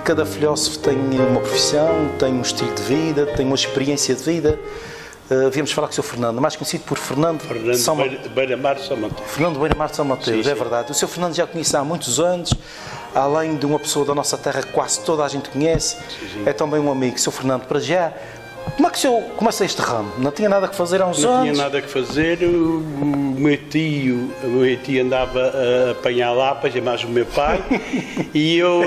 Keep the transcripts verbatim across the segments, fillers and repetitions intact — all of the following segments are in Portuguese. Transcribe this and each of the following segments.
cada filósofo tem uma profissão, tem um estilo de vida, tem uma experiência de vida. Uh, viemos falar com o senhor Fernando, mais conhecido por Fernando, Fernando São Ma... Beira-Mar de São Mateus. Fernando Beira-Mar de São Mateus, sim, é sim. verdade. O senhor Fernando já conhece há muitos anos, além de uma pessoa da nossa terra que quase toda a gente conhece, sim, sim. é também um amigo. O senhor Fernando, para já, como é que o senhor começa este ramo? Não tinha nada que fazer há uns Não anos? tinha nada que fazer, o meu tio, o meu tio andava a apanhar lapas, é mais o meu pai, e eu,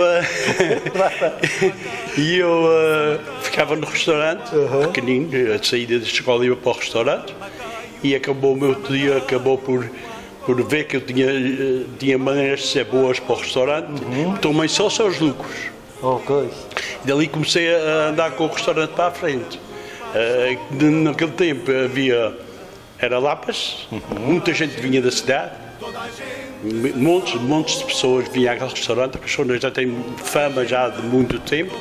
uh, e eu uh, ficava no restaurante, uhum. pequenino, a saída da escola ia para o restaurante, e acabou o meu tio, acabou por, por ver que eu tinha, uh, tinha maneiras de ser boas para o restaurante, uhum. tomei só seus lucros. Ok. E dali comecei a andar com o restaurante para a frente. Uh, naquele tempo havia, era Lapas, uhum. muita gente vinha da cidade, montes, montes de pessoas vinham àquele restaurante, a pessoa já tem fama já de muito tempo.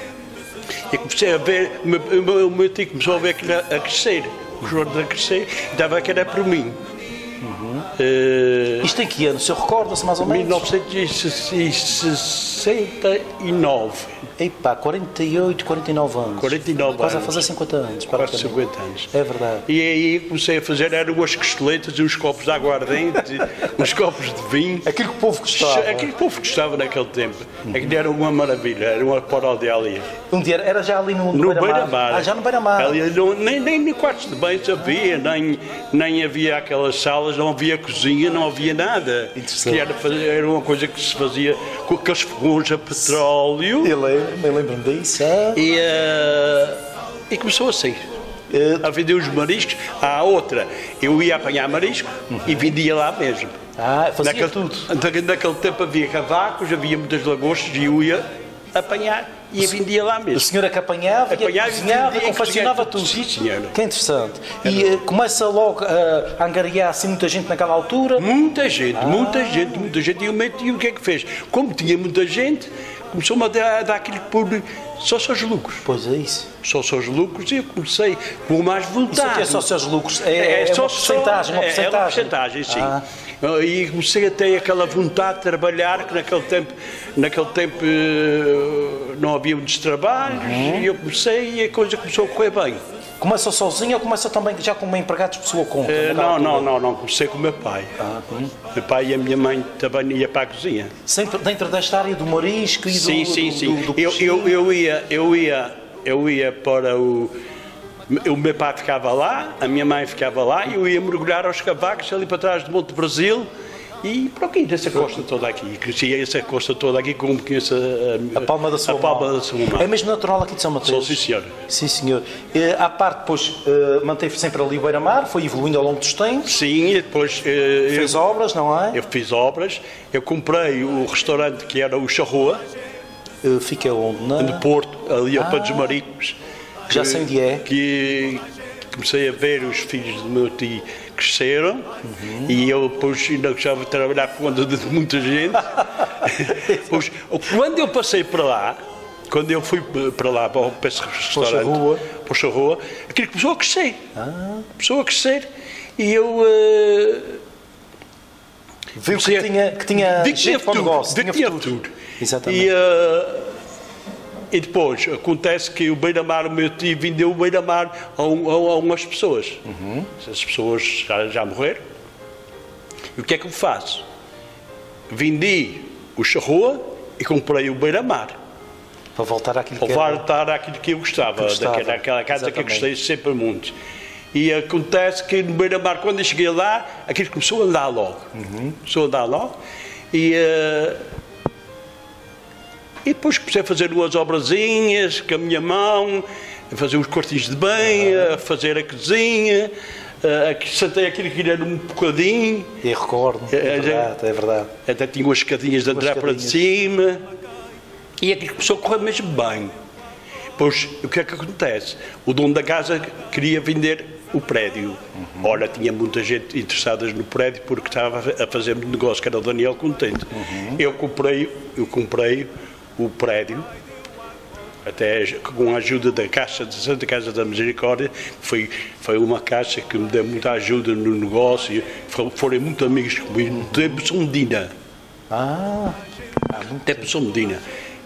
E comecei a ver, o meu, o meu, o meu tio começou a ver aquilo a, a crescer, o restaurante a crescer, e dava que era por mim. Uhum. Uh, Isto em que ano? O senhor recorda-se mais ou menos? mil novecentos e sessenta e nove. Epá, quarenta e oito, quarenta e nove anos. quarenta e nove Quase anos. a fazer cinquenta anos. Quase cinquenta anos. É verdade. E aí comecei a fazer, eram as costeletas, uns copos de aguardente, uns copos de vinho. Aquilo que o povo gostava. Aquilo que o povo gostava naquele tempo. Uhum. Aquilo era uma maravilha, era uma paródia ali. Um dia era já ali no, no, no Beira-Mar. Beira-Mar. Ah, já no Beira-Mar. Ali, não, nem, nem no quartos de banho havia, nem, nem havia aquelas salas, não havia cozinha, não havia nada. Que era, era uma coisa que se fazia com aqueles fogões a petróleo. Eu lembro-me, eu lembro-me disso. Ah. E, uh, e começou assim. Uh, a vender os mariscos. Há outra, eu ia apanhar marisco uhum. e vendia lá mesmo. Ah, fazia naquele, tudo. Naquele tempo havia cavacos, havia muitas lagostas e eu ia apanhar e o vendia lá mesmo. O senhor é que apanhava, apanhava cozinhava, confeccionava tudo. Sim, senhora. Que interessante. E uh, começa logo uh, a angariar assim muita gente naquela altura? Muita gente, ah. muita gente, muita gente. E o meu tio o que é que fez? Como tinha muita gente, começou-me a dar, a dar aquilo por só seus lucros. Pois é isso. Só seus lucros e eu comecei com mais vontade. Isso é só seus lucros? É, é, é só, uma porcentagem, uma é, porcentagem? É uma porcentagem, sim. Ah. E comecei a ter aquela vontade de trabalhar, que naquele tempo, naquele tempo não havia muitos trabalhos, uhum. e eu comecei e a coisa começou a correr bem. Começa sozinho ou começa também já como empregado de pessoa conta? Uh, não, não, não, não, comecei com o meu pai. Ah, hum. Meu pai e a minha mãe também iam para a cozinha. Sempre dentro desta área do marisco e do... Sim, sim, do, sim. Do, do eu, eu, eu, ia, eu, ia, eu ia para o... O meu pai ficava lá, a minha mãe ficava lá, e eu ia mergulhar aos cavacos ali para trás do Monte Brasil e para aqui, dessa costa toda aqui. Crescia essa costa toda aqui, como conheço a, a, a palma da sua a palma da sua mão. É mesmo natural aqui de São Mateus? Sou, sim, senhor. Sim, senhor. E, à parte, depois, uh, manteve sempre ali o Beira-Mar, foi evoluindo ao longo dos tempos? Sim, e depois... Uh, Fez eu, obras, não é? Eu fiz obras. Eu comprei o restaurante que era o Charrua. Uh, fica onde? Na... No Porto, ali ao ah, Pé dos Marítimos. Já sei onde é. Que comecei a ver os filhos do meu tio cresceram, uhum. e eu depois ainda gostava de trabalhar por conta de muita gente. Pois, quando eu passei para lá, quando eu fui para lá, para esse restaurante, para o Charrua, aquilo começou a crescer. Ah. Começou a crescer e eu... Uh, Viu que tinha, que tinha vi que gente para o negócio. Tinha, tinha tudo. Exatamente. E, uh, e depois acontece que o Beira-Mar, o meu tio, vendeu o Beira-Mar a, um, a, a umas pessoas. Uhum. As pessoas já, já morreram. E o que é que eu faço? Vendi o Charrua e comprei o Beira-Mar. Para voltar àquilo para que Para voltar àquilo que eu gostava, que gostava. Daquela, daquela casa. Exatamente. Que eu gostei sempre muito. E acontece que no Beira-Mar, quando eu cheguei lá, aquilo começou a andar logo. Uhum. Começou a andar logo. E... Uh, E depois comecei a fazer umas obrazinhas com a minha mão, a fazer uns quartinhos de banho, a fazer a cozinha, a, sentei aquilo que era um bocadinho. E recordo, é verdade, é verdade. Até tinha umas escadinhas de andar para de cima. E aquilo começou a correr mesmo bem. Pois, o que é que acontece? O dono da casa queria vender o prédio. Uhum. Ora, tinha muita gente interessada no prédio porque estava a fazer um negócio, que era o Daniel Contente. Uhum. Eu comprei, eu comprei o prédio, até com a ajuda da Caixa de Santa Casa da Misericórdia, foi, foi uma caixa que me deu muita ajuda no negócio, foram muito amigos comigo, no tempo São Medina. Ah, no tempo São Medina.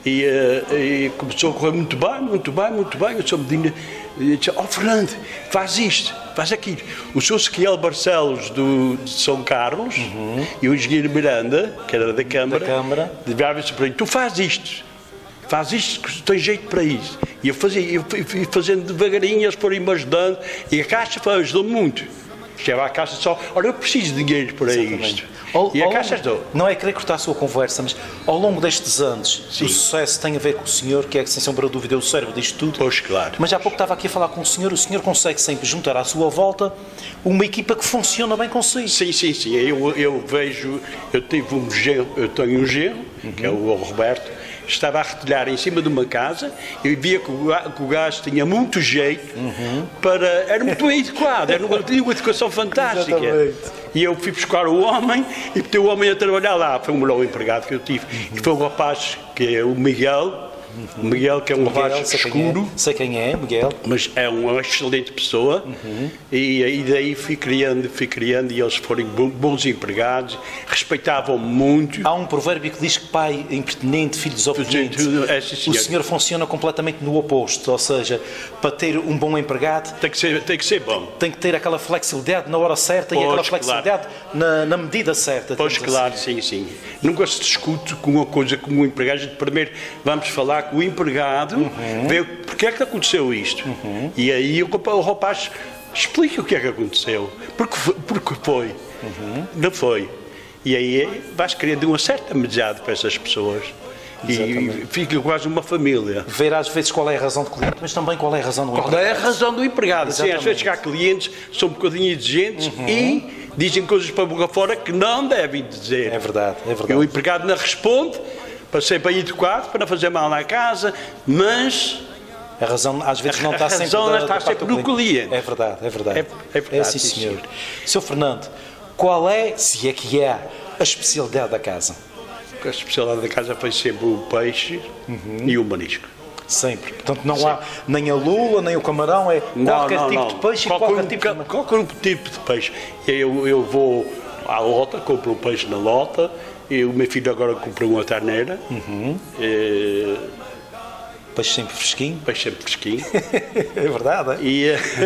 E, uh, e começou a correr muito bem, muito bem, muito bem. O senhor Medina disse, ó oh, Fernando, faz isto, faz aquilo. O senhor Sequiel Barcelos do, de São Carlos uhum. e o engenheiro Miranda, que era da Câmara, da Câmara. dizia-se para mim, tu faz isto, faz isto, que tens jeito para isso. E eu fazia, eu fui fazendo devagarinho, eles foram me ajudando, e a Caixa ajudou muito. Chegava à Caixa só, olha, eu preciso de dinheiro para Exatamente. isto. Ao, e a ao Caixa longo, ajudou. Não é querer cortar a sua conversa, mas ao longo destes anos, Sim. o sucesso tem a ver com o senhor, que é, sem sombra de dúvida, é o cérebro disto tudo. Pois, claro. Mas há pouco estava aqui a falar com o senhor, o senhor consegue sempre juntar à sua volta uma equipa que funciona bem consigo. Sim, sim, sim. Eu, eu vejo, eu tive um genro, eu tenho um genro, uhum. que é o Roberto, estava a retalhar em cima de uma casa, eu via que o gajo tinha muito jeito uhum. para... Era muito bem adequado, era uma, tinha uma educação fantástica. Exatamente. E eu fui buscar o homem e botei o homem a trabalhar lá. Foi o melhor empregado que eu tive. Uhum. E foi um rapaz, que é o Miguel, o Miguel, que é um Miguel, rapaz sei escuro. Quem é. Sei quem é, Miguel. Mas é uma excelente pessoa. Uhum. E, e daí fui criando, fui criando e eles foram bons empregados, respeitavam muito. Há um provérbio que diz que pai impertinente, filho desobediente. É, o senhor funciona completamente no oposto, ou seja, para ter um bom empregado tem que ser, tem que ser bom. Tem que ter aquela flexibilidade na hora certa pois, e aquela flexibilidade claro. na, na medida certa. Pois claro, assim. sim, sim. Nunca se discute com uma coisa como um empregado. A gente primeiro vamos falar com o empregado, uhum. ver porque é que aconteceu isto. Uhum. E aí o, o rapaz explica o que é que aconteceu. Porque, porque foi. Uhum. Não foi. E aí vais criando uma certa amizade para essas pessoas. Exatamente. E fica quase uma família. Ver às vezes qual é a razão do cliente, mas também qual é a razão do qual empregado. Qual é a razão do empregado? Sim, às vezes há clientes que são um bocadinho exigentes uhum. e dizem coisas para a boca fora que não devem dizer. É verdade, é verdade. E o empregado não responde, para ser bem educado, para não fazer mal na casa, mas... A razão às vezes não está sempre, a razão da, não está da sempre no cliente. É verdade, é verdade. É, é verdade, é sim, senhor. senhor. senhor Fernando, qual é, se é que é, a especialidade da casa? A especialidade da casa foi sempre o peixe uhum. e o marisco. Sempre. Portanto, não Sim. há nem a lula, nem o camarão, é não, qualquer não, tipo não. de peixe qualquer, e qualquer tipo de... Qualquer tipo de peixe. Eu, eu vou à lota, compro o peixe na lota, e o meu filho agora comprou uma terneira. Uhum. E... Peixe sempre fresquinho. Peixe sempre fresquinho. É verdade, é? E,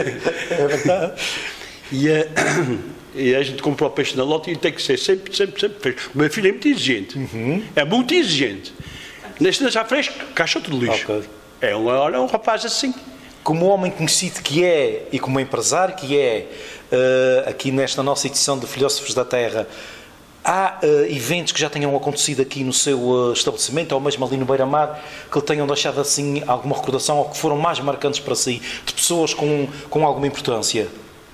é verdade. E, e a gente comprou o peixe na lota e tem que ser sempre, sempre, sempre fresco. O meu filho é muito exigente. Uhum. É muito exigente. Neste já fresco, caixa de lixo. Okay. É, um, é um rapaz assim. Como homem conhecido que é, e como empresário que é, uh, aqui nesta nossa edição de Filósofos da Terra, há uh, eventos que já tenham acontecido aqui no seu uh, estabelecimento, ou mesmo ali no Beira-Mar, que lhe tenham deixado assim alguma recordação, ou que foram mais marcantes para si, de pessoas com, com alguma importância?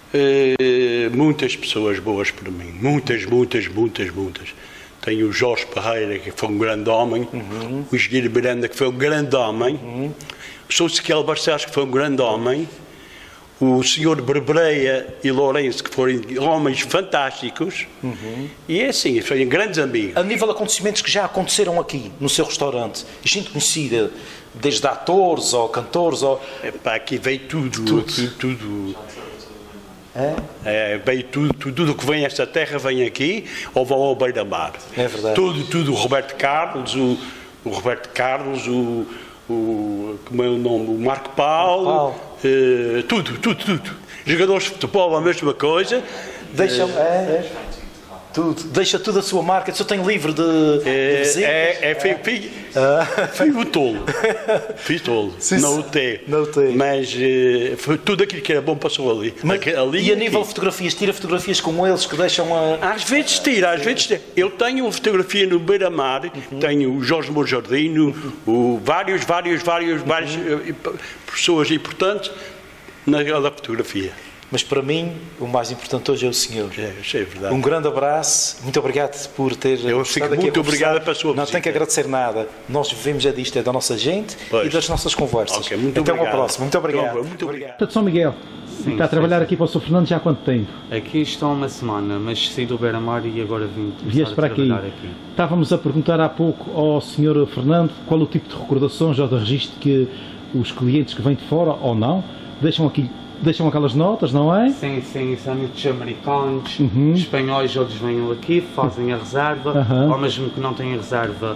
Uh, muitas pessoas boas para mim. Muitas, muitas, muitas, muitas. Tenho o Jorge Parreira, que foi um grande homem, uhum. o Engenheiro Miranda, que foi um grande homem, uhum. o senhor Sequiel Barcelos, que foi um grande homem, o senhor Berbreia e Lourenço, que foram homens fantásticos, uhum. e é assim, foram grandes amigos. A nível de acontecimentos que já aconteceram aqui, no seu restaurante, gente conhecida, desde atores ou cantores, ou... Epá, aqui veio tudo, tudo. Aqui, tudo. É? É, veio tudo, tudo, tudo que vem a esta terra vem aqui ou vão ao Beira-Mar. É verdade. Tudo, tudo, o Roberto Carlos, o, o Roberto Carlos, o, o, como é o nome, o Marco Paulo, Paulo. Uh, tudo, tudo, tudo. Jogadores de futebol, a mesma coisa. Deixa, uh, é, é. Tudo. Deixa tudo a sua marca. Se eu tenho livro de, é, de visitas. É, é, fui, fui, ah. fui o tolo. Fui tolo. Sim, não o T. Não o T. Mas uh, foi tudo aquilo que era bom passou ali. Mas, ali e a nível de fotografias? Tira fotografias com eles que deixam a... Às vezes tira, às vezes tira. Eu tenho uma fotografia no Beira-Mar, uhum. tenho o Jorge Monjardino, uhum. o, vários, vários, vários, uhum. várias uh, pessoas importantes naquela fotografia. Mas para mim, o mais importante hoje é o senhor. É, isso é verdade. Um grande abraço, muito obrigado por ter Eu fico muito obrigado pela sua visita. Não tenho que agradecer nada. Nós vivemos é disto, é da nossa gente pois. E das nossas conversas. Okay, muito Até obrigado. uma próxima. Muito obrigado. Muito, muito obrigado. obrigado. São Miguel, sim, está a trabalhar sim. aqui para o senhor Fernando já há quanto tempo? Aqui estou há uma semana, mas saí do Beira-Mar e agora vim Vieste para a trabalhar aqui. aqui. Estávamos a perguntar há pouco ao senhor Fernando qual o tipo de recordações ou de registro que os clientes que vêm de fora ou não deixam aqui. Deixam aquelas notas, não é? Sim, sim, são muitos americanos, uhum. espanhóis, eles vêm aqui, fazem a reserva, uhum. ou mesmo que não têm reserva,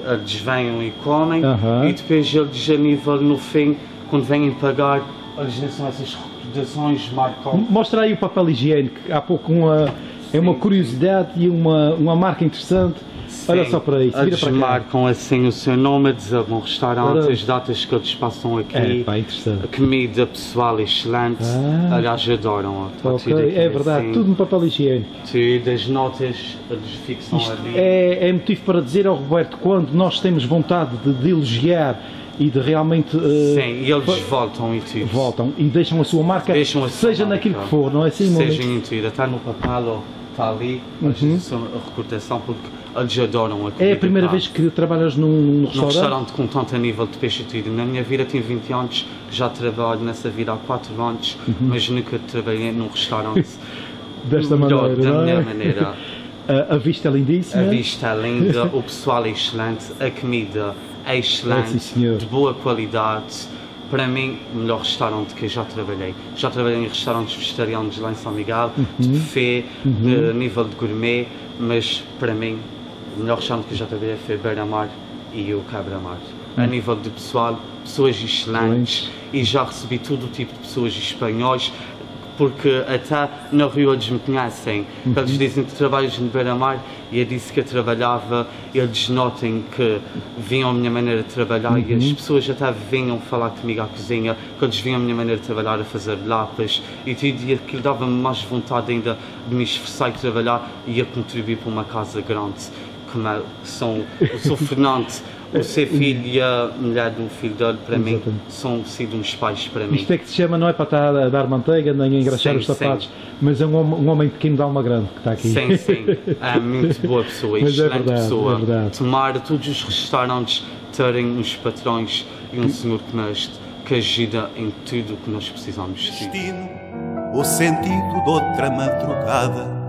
eles vêm e comem, Aham. e depois eles a nível no fim, quando vêm pagar, eles lançam essas recordações, marcam. Mostra aí o papel higiênico, há pouco uma, é uma curiosidade e uma, uma marca interessante. Olha só para aí, vira eles para cá. marcam assim o seu nome, dizem um restaurante, Para- as datas que eles passam aqui, É, pá, interessante. a comida pessoal excelente, Ah. aliás adoram. Está Ok, tudo aqui é verdade, assim, tudo no papel higiênico. tudo, as notas, eles fixam Isto ali. é, é motivo para dizer ao Roberto, quando nós temos vontade de, de elogiar e de realmente eh, Sim, e eles fa- voltam e tudo. voltam e deixam a sua marca, Deixam a sua seja marca. naquilo que for, não é assim? Seja Momento? em tudo, está no papel ou está ali, Uhum. mas a recordação, porque eles adoram a comida. É a primeira cá. vez que trabalhas num, num Num restaurante? restaurante com tanto a nível de peixe e tudo. Na minha vida tenho vinte anos, já trabalho nessa vida há quatro anos, Uhum. mas nunca trabalhei num restaurante Desta melhor, maneira, da não é? melhor maneira. A, a vista é lindíssima. A vista é linda, o pessoal é excelente, a comida é É, excelente, sim, senhor. de boa qualidade. Para mim, o melhor restaurante que eu já trabalhei. Já trabalhei em restaurantes vegetarianos lá em São Miguel, de buffet, de nível de gourmet, mas para mim, o melhor restaurante que eu já trabalhei foi Beira-Mar e o Cabra-Mar. A nível de pessoal, pessoas excelentes, e já recebi todo o tipo de pessoas espanhóis, porque até na rua eles me conhecem. Eles dizem que trabalhas no Beira-Mar, e eu disse que eu trabalhava, eles notem que viam a minha maneira de trabalhar, e as pessoas até vinham falar comigo à cozinha, que eles viam a minha maneira de trabalhar, a fazer lapas, e tudo, e aquilo dava-me mais vontade ainda de me esforçar e trabalhar e a contribuir para uma casa grande, como é, são, eu sou Fernando, o seu filho e a mulher do filho dele, para mim, Exatamente. são sido uns pais para mim. Isto é que se chama, não é para estar a dar manteiga nem a engraxar Sim, os sapatos, mas é um, hom- um homem pequeno de alma grande que está aqui. Sim, sim, é muito boa pessoa, Mas é excelente verdade, pessoa. é verdade. Tomara todos os restaurantes terem uns patrões e um senhor como este que ajuda em tudo o que nós precisamos de. Destino, o sentido de outra madrugada.